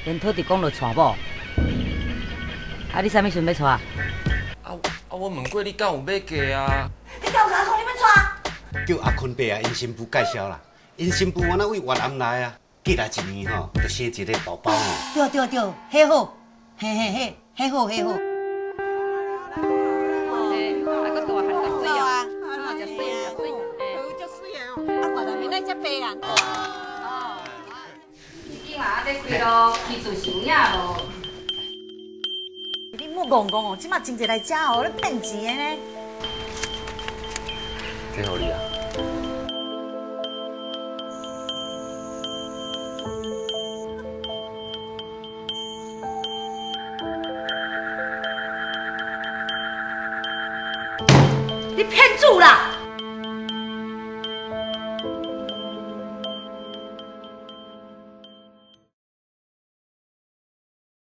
连土地公都娶某。啊，你啥物时阵要娶？ 我问过你，敢有要嫁啊？ 你敢有甲我讲你要娶？ 叫阿坤爸啊，因新妇介绍啦。因新妇安那为越南来啊，过来一年吼，就生一个宝宝呢。 对对对，迄好，迄好。 在开咯，技术是有影无？ 你莫戆戆哦，即马真侪来食哦，咧骗钱的呢。 这好你啊！ 你骗主啦！